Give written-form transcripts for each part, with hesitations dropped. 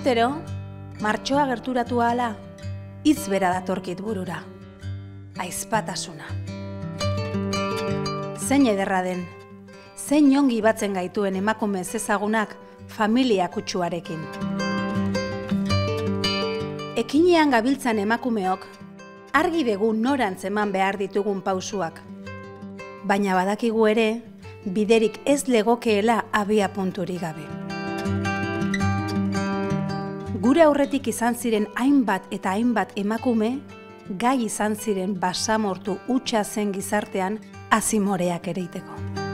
urtero, martxoa gerturatu ahala, hitz bera datorkit burura. Aizpatasuna. Zein ederra den, zein ongi batzen gaituen emakume ezagunak familia kutsuarekin. Ekinean gabiltzan emakumeok, argi dugu norantz eman behar ditugun pausuak. Baina badakigu ere, biderik ez legokeela abia punturik gabe. Gure aurretik izan ziren hainbat eta hainbat emakume, gai izan ziren basamortu hutsa zen gizartean azimoreak ereiteko.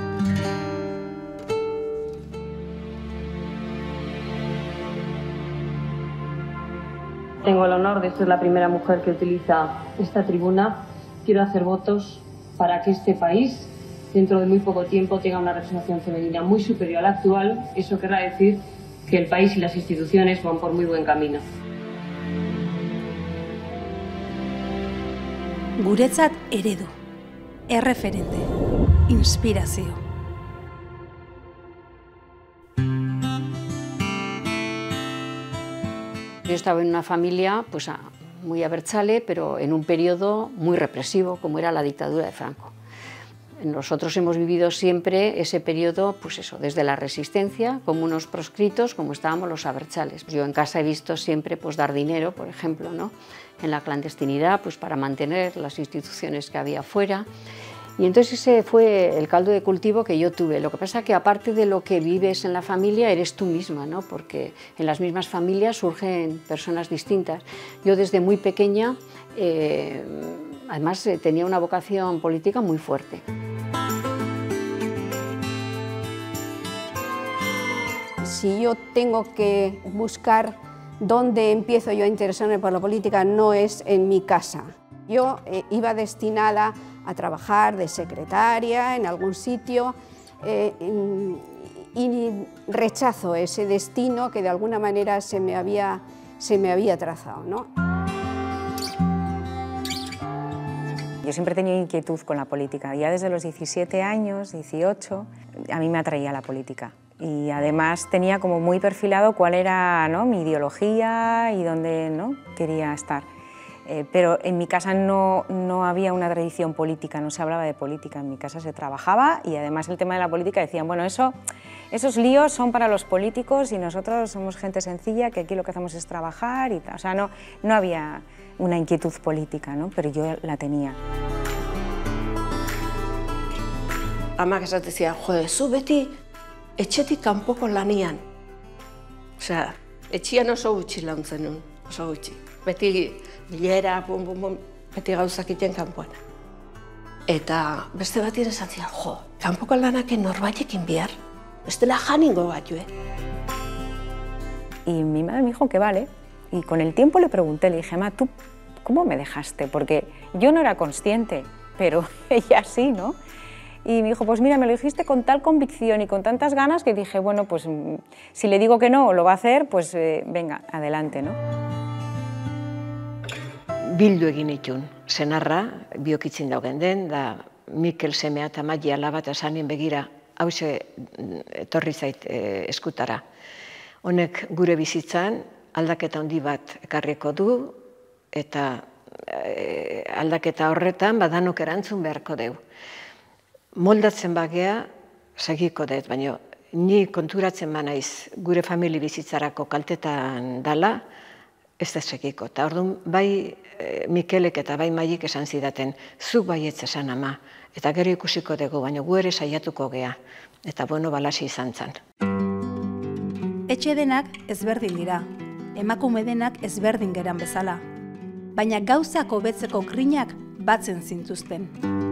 Tengo el honor de ser la primera mujer que utiliza esta tribuna. Quiero hacer votos para que este país, dentro de muy poco tiempo, tenga una representación femenina muy superior a la actual. Eso querrá decir que el país y las instituciones van por muy buen camino. Guretzat eredu, erreferente, inspirazio. Yo estaba en una familia pues, muy abertzale, pero en un periodo muy represivo, como era la dictadura de Franco. Nosotros hemos vivido siempre ese periodo, pues eso, desde la resistencia, como unos proscritos, como estábamos los abertzales. Yo en casa he visto siempre pues, dar dinero, por ejemplo, ¿no? En la clandestinidad, pues para mantener las instituciones que había fuera. Y entonces ese fue el caldo de cultivo que yo tuve. Lo que pasa es que aparte de lo que vives en la familia, eres tú misma, ¿no? Porque en las mismas familias surgen personas distintas. Yo desde muy pequeña, además tenía una vocación política muy fuerte. Si yo tengo que buscar dónde empiezo yo a interesarme por la política, no es en mi casa. Yo iba destinada a trabajar de secretaria en algún sitio y rechazo ese destino que de alguna manera se me había trazado, ¿no? Yo siempre he tenido inquietud con la política. Ya desde los 17 años, 18, a mí me atraía la política. Y además tenía como muy perfilado cuál era, ¿no?, mi ideología y dónde, ¿no?, quería estar. Pero en mi casa no había una tradición política, no se hablaba de política. En mi casa se trabajaba y además el tema de la política decían, bueno, esos líos son para los políticos y nosotros somos gente sencilla que aquí lo que hacemos es trabajar y tal. O sea, no había una inquietud política, ¿no?, pero yo la tenía. Amak esaten zian, jode, zu beti etxetik kanpoko lanian. Osea, etxian oso gutxi launtzen nun, oso gutxi. Beti bilera, beti gauzak iten kanpoan. Eta beste bat esan zian, jo, kanpoko lanaken norbaitekin behar, bestela janingo bat, Y mi madre me dijo que vale, y con el tiempo le pregunté, le dije, ma, ¿tú cómo me dejaste? Porque yo no era consciente, pero ella sí, ¿no? Y me dijo, pues mira, me lo dijiste con tal convicción y con tantas ganas que dije, bueno, pues si le digo que no o lo va a hacer, pues venga, adelante, ¿no? Bildu egin itun, senarra, biokitzin daugen den, da Mikel semea eta Maji alaba eta esanien begira, hauxe etorri zait eskutara. Honek gure bizitzan aldaketa handi bat ekarriko du, eta aldaketa horretan badanok erantzun beharko dugu. Moldatzen bagea, segiko dut, baina ni konturatzen banaiz gure famili bizitzarako kaltetan dala, ez da segiko. Eta orduan, bai Mikelek eta bai Maik esan zidaten, zuk baietz esan ama, eta gero ikusiko dugu, baina gu ere saiatuko gea. Eta bueno, balasi izan zen. Etxe denak ezberdin dira, emakume denak ezberdin geran bezala. Baina gauzak hobetzeko grinak batzen zintuzten.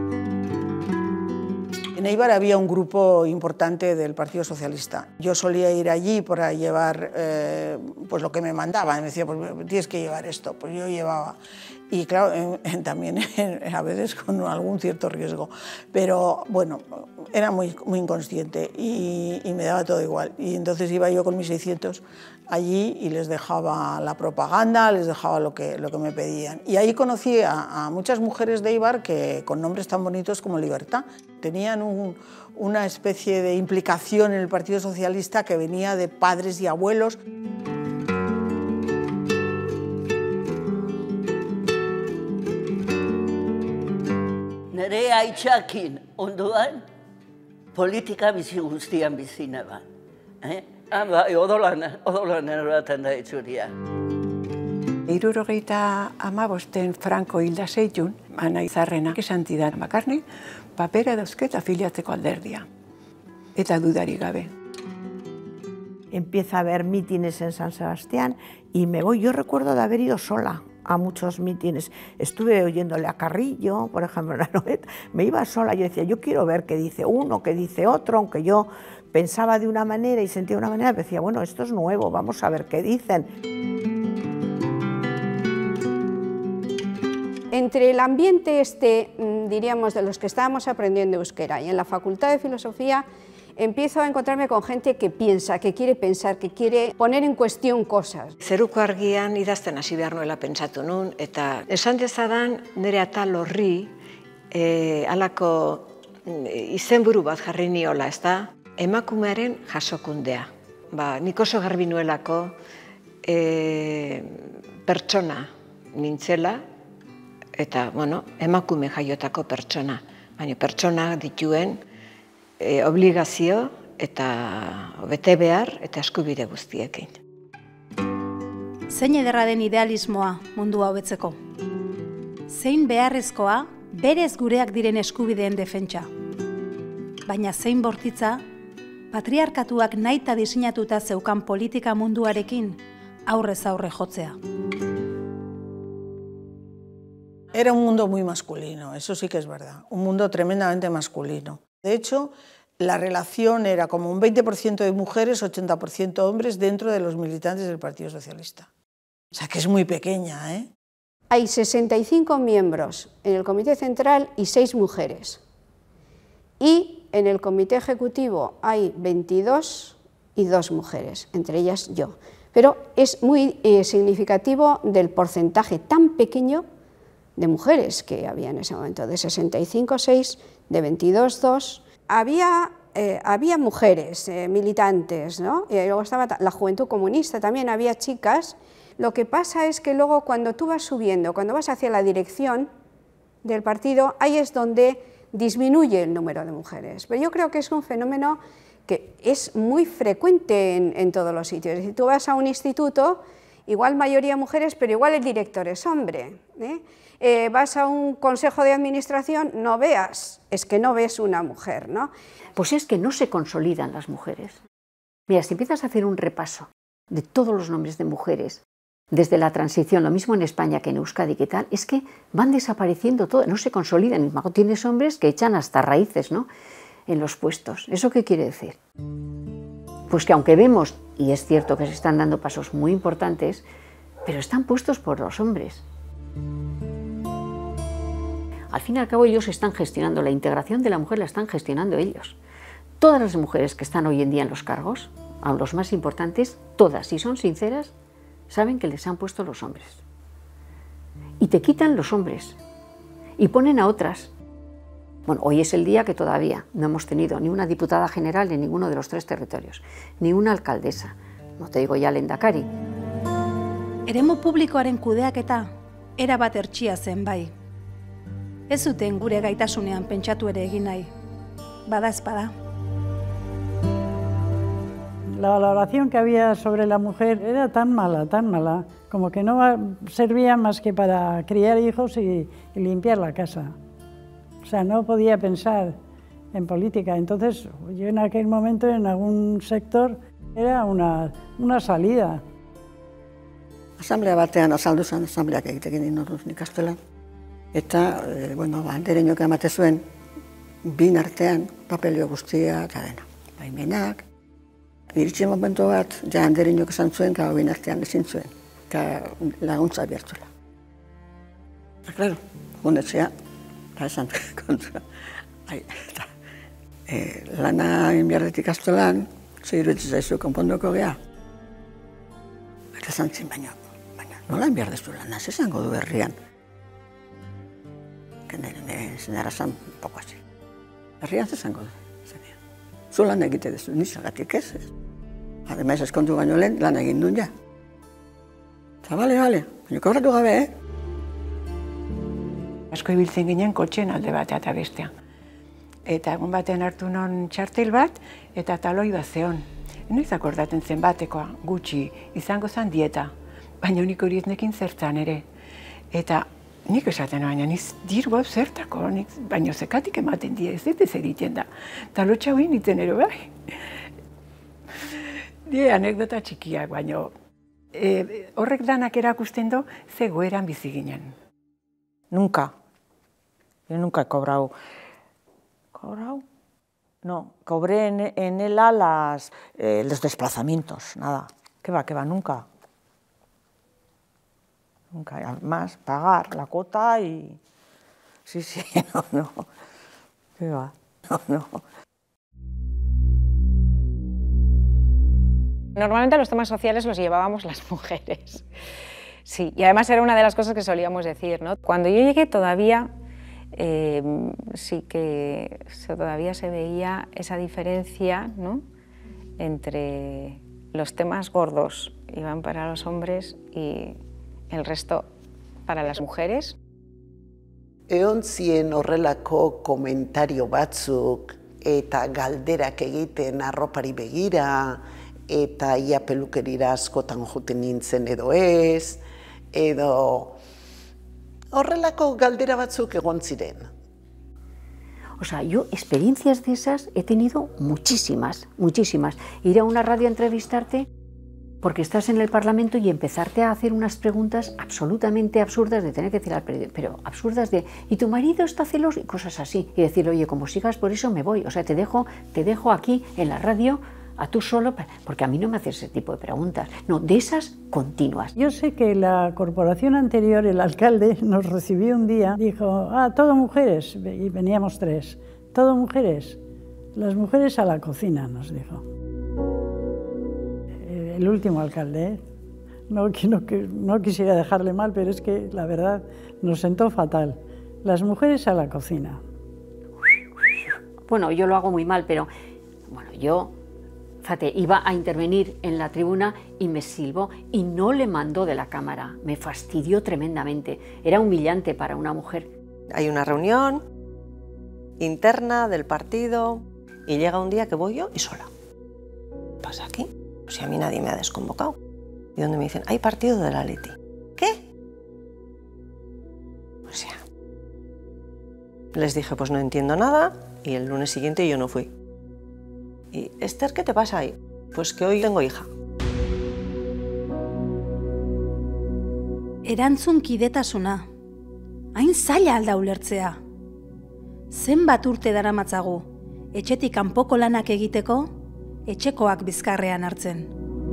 En Eibar había un grupo importante del Partido Socialista. Yo solía ir allí para llevar pues lo que me mandaban. Me decía, pues tienes que llevar esto. Pues yo llevaba. Y claro, también a veces con algún cierto riesgo. Pero bueno, era muy inconsciente y me daba todo igual. Y entonces iba yo con mis 600 allí y les dejaba la propaganda, les dejaba lo que me pedían. Y ahí conocí a muchas mujeres de Eibar que, con nombres tan bonitos como Libertad, tenían una especie de implicación en el Partido Socialista que venía de padres y abuelos. nire aitzakin ondoan, politika bizi guztian bizi neban. Odolan eraten da itzuria. 75 Franco hilda zeitun, Ana Izarrena esan zidan bakarrik, papera dauzket afiliatzeko alderdia. Eta dudarik gabe. Empieza a haber mítines en San Sebastián y me voy. Yo recuerdo de haber ido sola a muchos mítines. Estuve oyéndole a Carrillo, por ejemplo, en la Noeta. Me iba sola, yo decía, yo quiero ver qué dice uno, qué dice otro, aunque yo pensaba de una manera y sentía de una manera, decía, bueno, esto es nuevo, vamos a ver qué dicen. Entre el ambiente diríamos, de los que estábamos aprendiendo euskera y en la Facultad de Filosofía, empiezo a encontrarme con gente que piensa, que quiere pensar, que quiere poner en cuestión cosas. Zeruko argian idazten hasi behar nuela pentsatu nun, eta esan dezadan nire atal horri halako izenburu bat jarri niola, ez da? Emakumearen jasokundea. Nik oso garbi nuelako pertsona nintzela, eta emakume jaiotako pertsona. Baina pertsona dituen obligazio eta bete behar eta eskubide guztiekin. Zein ederra den idealismoa mundua hobetzeko? Zein beharrezkoa berez gureak diren eskubideen defentsa? Baina zein bortitza, patriarkatuak nahita diseinatuta zeukan politika munduarekin aurrez aurre jotzea. Era un mundo muy masculino, eso sí que es verdad, un mundo tremendamente masculino. De hecho, la relación era como un 20% de mujeres, 80% hombres dentro de los militantes del Partido Socialista. O sea que es muy pequeña, ¿eh? Hay 65 miembros en el Comité Central y 6 mujeres. Y en el Comité Ejecutivo hay 22 y 2 mujeres, entre ellas yo. Pero es muy significativo del porcentaje tan pequeño de mujeres que había en ese momento, de 65, 6, de 22, 2. Había mujeres militantes, ¿no? Y luego estaba la Juventud Comunista, también había chicas. Lo que pasa es que luego cuando tú vas subiendo, cuando vas hacia la dirección del partido, ahí es donde disminuye el número de mujeres. Pero yo creo que es un fenómeno que es muy frecuente en todos los sitios. Si tú vas a un instituto, igual mayoría mujeres, pero igual el director es hombre, ¿eh? Vas a un consejo de administración, no veas, es que no ves una mujer, ¿no? Pues es que no se consolidan las mujeres. Mira, si empiezas a hacer un repaso de todos los nombres de mujeres, desde la transición, lo mismo en España que en Euskadi, ¿qué tal? Es que van desapareciendo todo, no se consolidan. Y luego tienes hombres que echan hasta raíces, ¿no?, en los puestos. ¿Eso qué quiere decir? Pues que aunque vemos, y es cierto que se están dando pasos muy importantes, pero están puestos por los hombres. Al fin y al cabo ellos están gestionando, la integración de la mujer la están gestionando ellos. Todas las mujeres que están hoy en día en los cargos, a los más importantes, todas, si son sinceras, saben que les han puesto los hombres. Y te quitan los hombres y ponen a otras. Bueno, hoy es el día que todavía no hemos tenido ni una diputada general en ninguno de los 3 territorios, ni una alcaldesa, no te digo ya lehendakari. Eremu publikoaren kudeaketa erabat hertsia zen bai. Ez zuten gure gaitasunean pentsatu ere egin nahi. Bada espada. La valoración que había sobre la mujer era tan mala, como que no servía más que para criar hijos y limpiar la casa. O sea, no podía pensar en política. Entonces, yo en aquel momento, en algún sector, era una salida. Asamblea batean azaldu zen, asambleak egitekin inoruz nik astelan. Eta, andereñok emate zuen, bin artean, papelio guztia eta dena. Baimenak, iritsi momentu bat, ja andereñok esan zuen, gau bin artean ezin zuen, eta laguntza biertuela. Eta, klaro, gundetzea, eta esan kontra. Lana inbiarretik astelan, zeiruetzi zaizu konponduko geha. Eta esan zin, baina nola inbiardezu lana, esango du herrian. Zenara zan poko hasi. Herrian zesango du. Zu lan egite dezu, nizagatik ez. Ademais, eskontu baino lehen, lan egin duen ja. Eta bale, baina kobratu gabe, Asko ibiltzen ginen kotxen alde batea eta bestea. Eta egun batean hartu non txartel bat, eta taloi bat zeon. Noiz akordaten zen batekoa, gutxi, izango zen dieta. Baina nik hori ez nekin zertan ere. Eta nik esaten baina, niz diru hau zertako, baina zekatik ematen die, ez dut ez egiten da. Talotxa hori nintzen ere bai. Die anekdota txikiak, baina horrek danak erakusten do, ze goeran bizi ginen. Nunca. Yo nunca he cobrado. ¿Cobrado? No, cobré en ELA los desplazamientos, nada. ¿Qué va, nunca? Nunca, además, pagar la cuota y... Sí, no. ¿Qué va? No. Normalmente los temas sociales los llevábamos las mujeres. Sí, y además era una de las cosas que solíamos decir, ¿no? Cuando yo llegué todavía, sí que todavía se veía esa diferencia, ¿no? Entre los temas gordos iban para los hombres y el resto para las mujeres. Egon zien horrelako komentario batzuk eta galderak egiten arropari begira, eta ia pelukerira askotan joten nintzen edo ez, edo horrelako galdera batzuk egon ziren. O sea, yo experiencias de esas he tenido muchísimas. Ir a una radio a entrevistarte porque estás en el Parlamento y empezarte a hacer unas preguntas absolutamente absurdas de tener que decir al periodista, pero absurdas de ¿y tu marido está celoso? Y cosas así. Y decir, oye, como sigas por eso me voy. O sea, te dejo aquí en la radio a tú solo, porque a mí no me haces ese tipo de preguntas. No, de esas continuas. Yo sé que la corporación anterior, el alcalde, nos recibió un día, dijo, todo mujeres, y veníamos 3, todo mujeres, las mujeres a la cocina, nos dijo. El último alcalde, no quisiera dejarle mal, pero es que la verdad nos sentó fatal. Las mujeres a la cocina. Bueno, yo lo hago muy mal, pero bueno, yo, fíjate, iba a intervenir en la tribuna y me silbó y no le mandó de la cámara. Me fastidió tremendamente. Era humillante para una mujer. Hay una reunión interna del partido y llega un día que voy yo y sola. ¿Qué pasa aquí? Si a mí nadie me ha desconvocado. Y donde me dicen, hay partido del Atleti. ¿Qué? O sea, les dije, pues no entiendo nada, y el lunes siguiente yo no fui. Y, Esther, ¿qué te pasa ahí? Pues que hoy tengo hija. Erantzunkidetasuna. Hain zaila alda ulertzea. Zenbat urte daramatzagu, etxetik kanpoko lanak egiteko, etxekoak bizkarrean hartzen.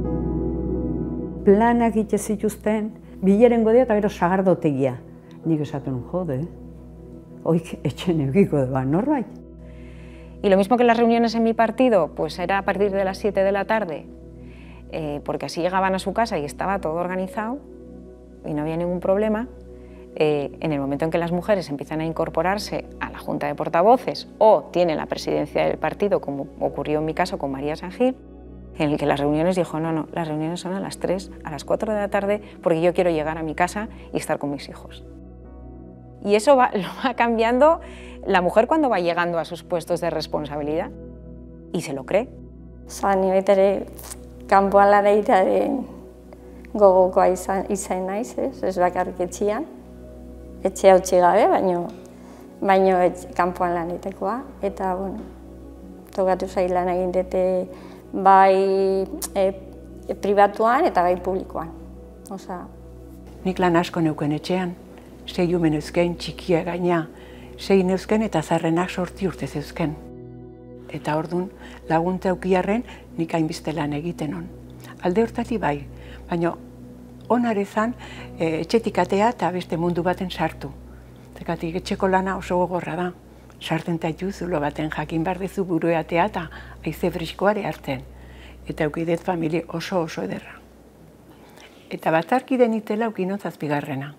Planak ite zituzten, bileren godea eta gero sagardotegia. Nik esaten jode, oik etxen egiko da norbait. Y lo mismo que las reuniones en mi partido, pues era a partir de las 7 de la tarde, porque así llegaban a su casa y estaba todo organizado y no había ningún problema. En el momento en que las mujeres empiezan a incorporarse a la Junta de Portavoces o tienen la presidencia del partido, como ocurrió en mi caso con María San Gil, en el que las reuniones dijo, no, las reuniones son a las 3, a las 4 de la tarde, porque yo quiero llegar a mi casa y estar con mis hijos. Y eso lo va cambiando la mujer cuando va llegando a sus puestos de responsabilidad y se lo cree. Ni betere kanpoan lan egitearen gogokoa izan naiz, ez bakarrik etxean. Etxea utzi gabe, baino kanpoan lan egitekoa. Eta, bueno, tokatu zail lan egin dute bai pribatuan eta bai publikoan. Nik lan asko neuken etxean. 6 ume neuzken, txikia gaina, 6 neuzken eta zarrenak 8 urte zeuzken. Eta orduan laguntza eukiarren nik hainbeste lan egiten hon. Alde hortati bai, baina onar ezan etxetik atea eta beste mundu baten sartu. Zergatik etxeko lana oso gogorra da. Sartzen taitu zulo baten jakin behar dezu buru atea eta haize friskoare hartzen. Eta eukidet familie oso ederra. Eta batzarkiden itela eukinon zazpigarrena.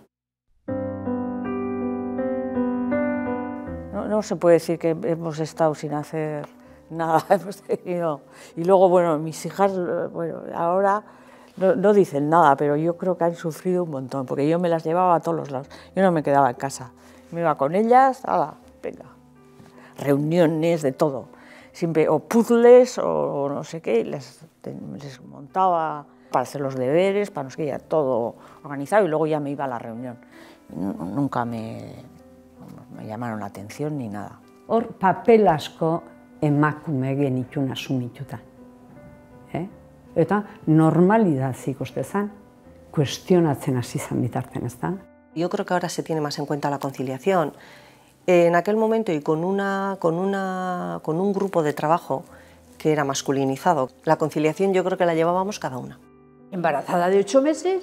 No se puede decir que hemos estado sin hacer nada, hemos tenido. Y luego, bueno, mis hijas, bueno, ahora no dicen nada, pero yo creo que han sufrido un montón, porque yo me las llevaba a todos los lados. Yo no me quedaba en casa. Me iba con ellas, ala, venga, reuniones de todo, siempre o puzzles o no sé qué, les montaba para hacer los deberes, para no sé qué, ya todo organizado y luego ya me iba a la reunión. Nunca me llamaron la atención ni nada. Hor papel asko emakume genituen asumituta. Eta normalidad ikuste zen, kuestionatzen hasi zen bitartean, ez da? Yo creo que ahora se tiene más en cuenta la conciliación. En aquel momento y con un grupo de trabajo que era masculinizado, la conciliación yo creo que la llevábamos cada una. Embarazada de 8 meses,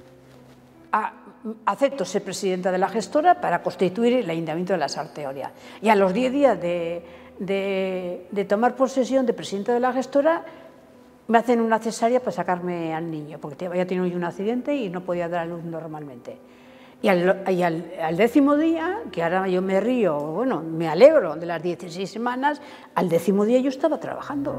acepto ser presidenta de la gestora para constituir el Ayuntamiento de la Sarteoria. Y a los 10 días de tomar posesión de presidenta de la gestora, me hacen una cesárea para sacarme al niño, porque había tenido un accidente y no podía dar a luz normalmente. Y al 10.º día, que ahora yo me río, bueno, me alegro de las 16 semanas, al 10.º día yo estaba trabajando.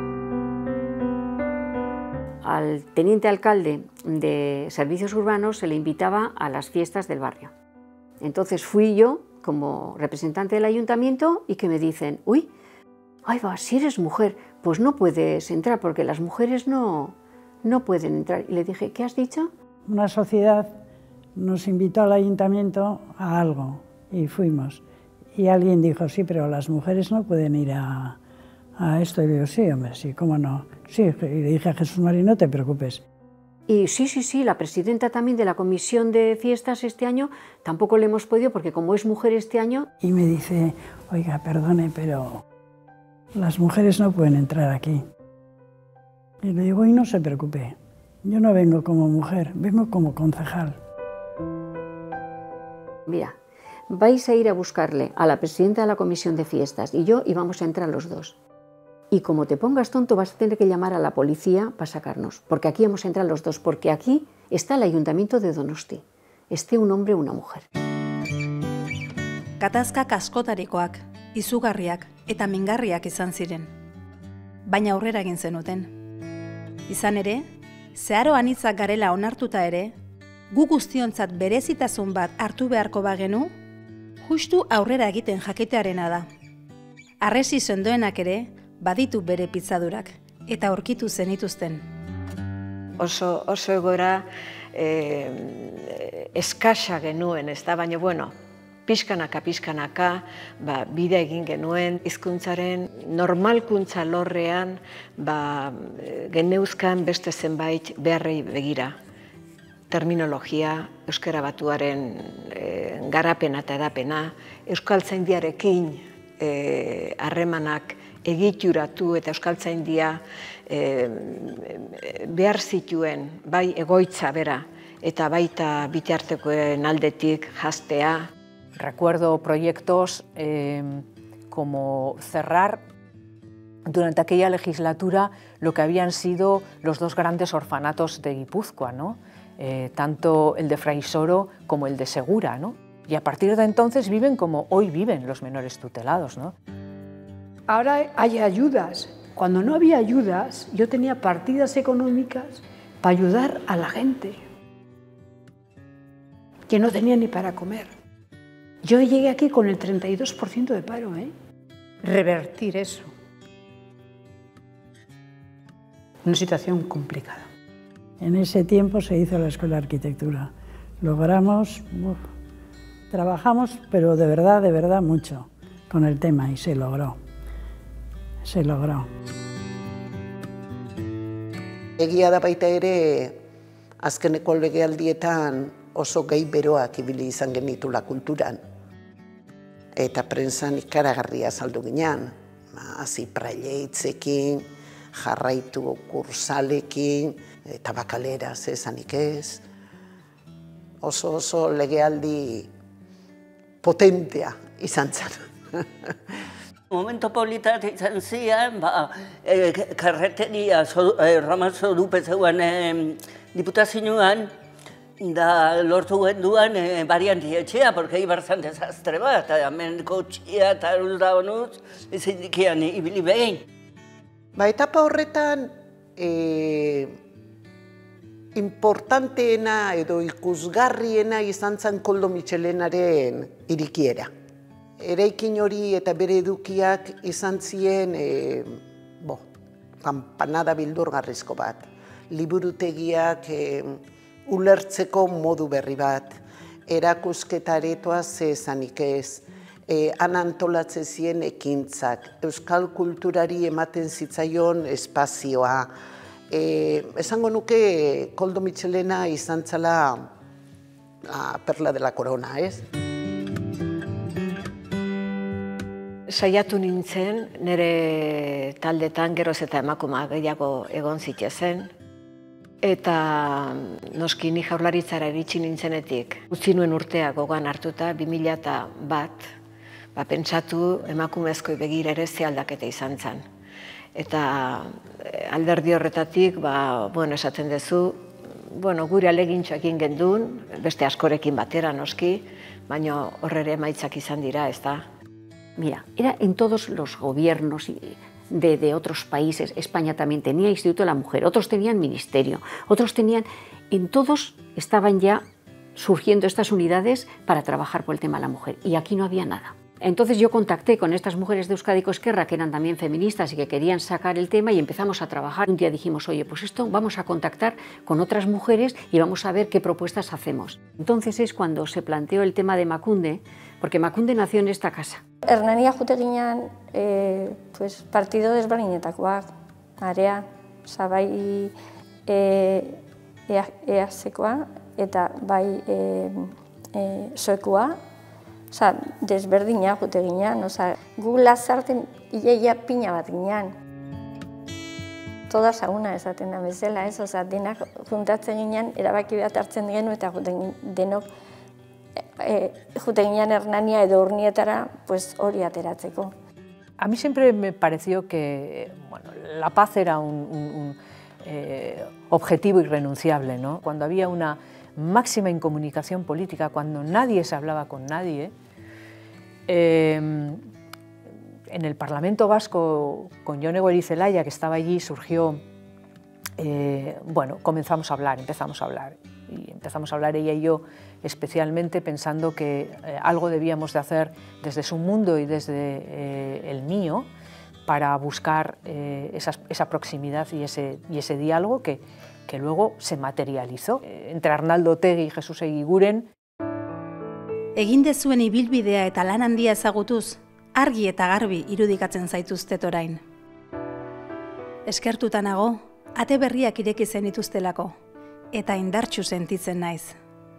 Al teniente alcalde de Servicios Urbanos se le invitaba a las fiestas del barrio. Entonces fui yo como representante del ayuntamiento y que me dicen, uy, ay va, si eres mujer, pues no puedes entrar porque las mujeres no pueden entrar. Y le dije, ¿qué has dicho? Una sociedad nos invitó al ayuntamiento a algo y fuimos. Y alguien dijo, sí, pero las mujeres no pueden ir a esto. Y le digo, sí, hombre, sí, ¿cómo no? Sí, y le dije a Jesús María, no te preocupes. Y sí, la presidenta también de la comisión de fiestas este año tampoco le hemos podido porque como es mujer este año... Y me dice, oiga, perdone, pero las mujeres no pueden entrar aquí. Y le digo, y no se preocupe, yo no vengo como mujer, vengo como concejal. Mira, vais a ir a buscarle a la presidenta de la comisión de fiestas y yo y vamos a entrar los dos. Y como te pongas tonto vas a tener que llamar a la policía para sacarnos, porque aquí vamos a entrar los dos, porque aquí está el ayuntamiento de Donosti, esté un hombre o una mujer. Gatazkak askotarikoak, izugarriak eta mingarriak izan ziren. Baina aurrera egin zenuten. Izan ere, zeharo anitzak garela onartuta ere, gu guztiontzat berezitasun bat hartu beharko bagenu, justu aurrera egiten jakitearena da. Harresi sendoenak ere, baditu bere pitzadurak, eta aurkitu zenituzten. Oso egoera eskasa genuen, ez da, baina, bueno, pixkanaka, bide egin genuen, hizkuntzaren normalkuntza lorrean, geneuzkan beste zenbait beharrei begira. Terminologia, euskara batuaren garapena eta edapena, euskaltzaindiarekin harremanak egituratu eta euskaltzaindia behar zituen bai egoitza bera eta baita bitartekoen aldetik jastea. Recuerdo proyectos como cerrar durante aquella legislatura lo que habían sido los dos grandes orfanatos de Guipúzcoa, ¿no? Tanto el de Fraisoro como el de Segura, ¿no? Y a partir de entonces viven como hoy viven los menores tutelados, ¿no? Ahora hay ayudas. Cuando no había ayudas, yo tenía partidas económicas para ayudar a la gente que no tenía ni para comer. Yo llegué aquí con el 32% de paro, ¿eh? Revertir eso. Una situación complicada. En ese tiempo se hizo la Escuela de Arquitectura. Logramos, trabajamos, pero de verdad mucho con el tema y se logró. Se logró. Egia da baita ere, azkeneko legealdietan oso gai beroak ibili izan genitula kulturan. Eta prentsan ikaragarria azaldu ginean. Hasi praileitzekin, jarraitu kursalekin, eta bakaleraz esanik ez. Oso legealdi potentea izan zen. Momento polita izan zian, karreteria Ramazo dupe zeuen diputazioan, da lortu genduan barianti etxea, porque ibar zan desastre bat, hemen kotxia eta da honuz, ezin dikian ibili behin. Etapa horretan, importanteena edo ikusgarriena izan zen Koldo Mitxelenaren irikiera. Eraikin hori eta bere edukiak izan ziren kanpanada bildurgarrizko bat. Liburutegiak ulertzeko modu berri bat, erakusketa aretoa ze esanik ez, han antolatzen ziren ekintzak, euskal kulturari ematen zitzaion espazioa. Esango nuke Koldo Mitxelena izan zela perla de la corona, ez? Saiatu nintzen, nire taldetan geroz eta emakume gehiago egon zitezen, eta noski ni Jaurlaritzara iritsi nintzenetik, utzi nuen urtea gogoan hartuta, 2001, pentsatu emakumezkoi begira ere ze aldaketa izan zen. Eta alderdi horretatik, esaten duzu, gure alegintxo egin gendun, beste askorekin batera noski, baina horre emaitzak izan dira, ez da? Mira, era en todos los gobiernos de otros países. España también tenía Instituto de la Mujer, otros tenían ministerio, otros tenían... En todos estaban ya surgiendo estas unidades para trabajar por el tema de la mujer, y aquí no había nada. Entonces yo contacté con estas mujeres de Euskadiko Ezkerra, que eran también feministas y que querían sacar el tema, y empezamos a trabajar. Un día dijimos, oye, pues esto vamos a contactar con otras mujeres y vamos a ver qué propuestas hacemos. Entonces es cuando se planteó el tema de Emakunde, porque Emakunde nació en esta casa. Hernania jute ginen partido desberdinetakoak, area, bai EASekoa eta bai soekoa, desberdina jute ginen, gu lazarten iaia pina bat ginen. Toda saguna esaten da bezala, denak juntatzen ginen, erabaki bat hartzen genu eta denok jute ginen Hernania edo Urnietara hori ateratzeko. A mí siempre me pareció que la paz era un objetivo irrenunciable, ¿no? Cuando había una máxima incomunicación política, cuando nadie se hablaba con nadie, en el Parlamento Vasco, con Jone Goirizelaya, que estaba allí, surgió, empezamos a hablar, y empezamos a hablar ella y yo, especialmente pensando que algo debíamos de hacer desde su mundo y desde el mío para buscar esa proximidad y ese diálogo que luego se materializó entre Arnaldo Otegi y Jesús Eguiguren. Egin dezuen ibilbidea eta lan handia ezagutuz, argi eta garbi irudikatzen zaituztet orain. Eskertuta nago, ate berriak ireki zenituztelako, eta indartsu sentitzen naiz.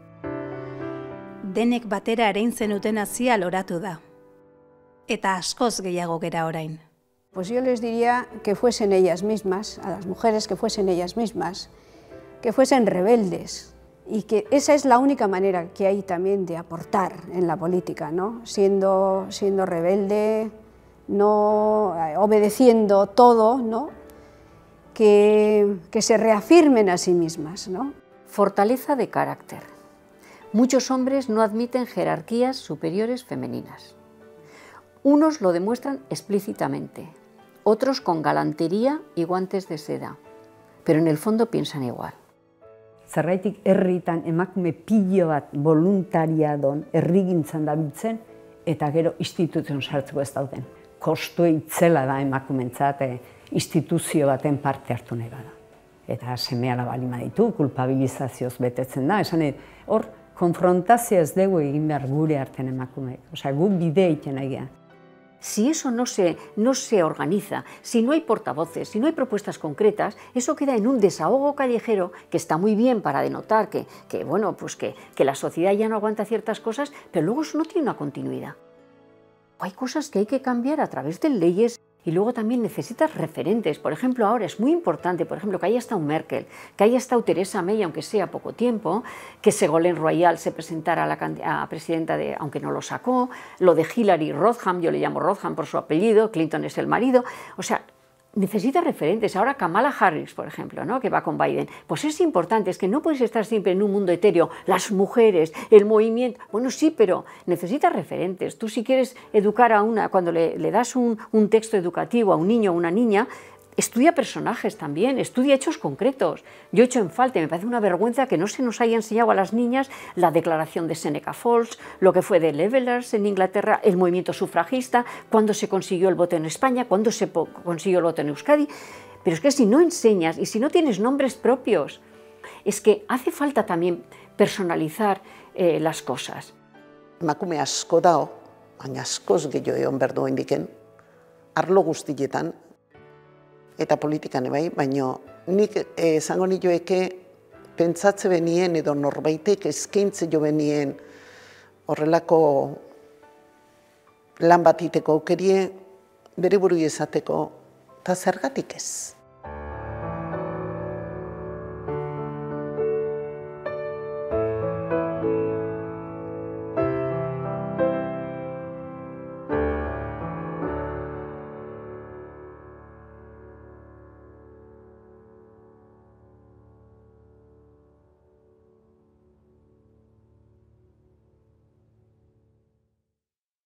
Denek batera erein zenuten hazia loratu da. Eta askoz gehiago gera orain. Pues yo les diría que fuesen ellas mismas, a las mujeres que fuesen ellas mismas, que fuesen rebeldes, y que esa es la única manera que hay también de aportar en la política, ¿no? Siendo rebelde, no obedeciendo todo, ¿no? Que se reafirmen a sí mismas, ¿no? Fortaleza de carácter. Muchos hombres no admiten jerarquías superiores femeninas. Unos lo demuestran explícitamente, otros con galantería y guantes de seda, pero en el fondo piensan igual. Zergaitik herritan emakume pilo bat voluntariadon herrigintzan dabiltzen eta gero instituzioan sartzeko ez dauden. Kostu itzela da emakumentzat instituzio baten parte hartu nahi bada. Eta seme-alaba baldin baditu, kulpabilizazioz betetzen da. Esan hor, konfrontazio ez dugu egin behar gure artean emakumeek. Osea, gu bide egiten egia. Si eso no se organiza, si no hay portavoces, si no hay propuestas concretas, eso queda en un desahogo callejero que está muy bien para denotar que la sociedad ya no aguanta ciertas cosas, pero luego eso no tiene una continuidad. Hay cosas que hay que cambiar a través de leyes. Y luego también necesitas referentes. Por ejemplo, ahora es muy importante, por ejemplo, que haya estado Merkel, que haya estado Theresa May, aunque sea poco tiempo, que Ségolène Royal se presentara a presidenta, aunque no lo sacó, lo de Hillary Rodham, yo le llamo Rodham por su apellido, Clinton es el marido, o sea, necesita referentes. Ahora Kamala Harris, por ejemplo, ¿no? Que va con Biden. Pues es importante, es que no puedes estar siempre en un mundo etéreo, las mujeres, el movimiento. Bueno, sí, pero necesitas referentes. Tú si quieres educar a cuando le das un texto educativo a un niño o una niña, estudia personajes también, estudia hechos concretos. Yo echo en falta, me parece una vergüenza que no se nos haya enseñado a las niñas la declaración de Seneca Falls, lo que fue de Levelers en Inglaterra, el movimiento sufragista, cuándo se consiguió el voto en España, cuándo se consiguió el voto en Euskadi. Pero es que si no enseñas y si no tienes nombres propios, es que hace falta también personalizar las cosas. Emakume asko dago, baina askoz gehiago egon behar du indiken, arlo guztietan, eta politikan bai, baina nik esango nioeke pentsatze benien edo norbaitek eskaintze jo benien horrelako lan bat iteko aukerie bere burui esateko, eta zergatik ez.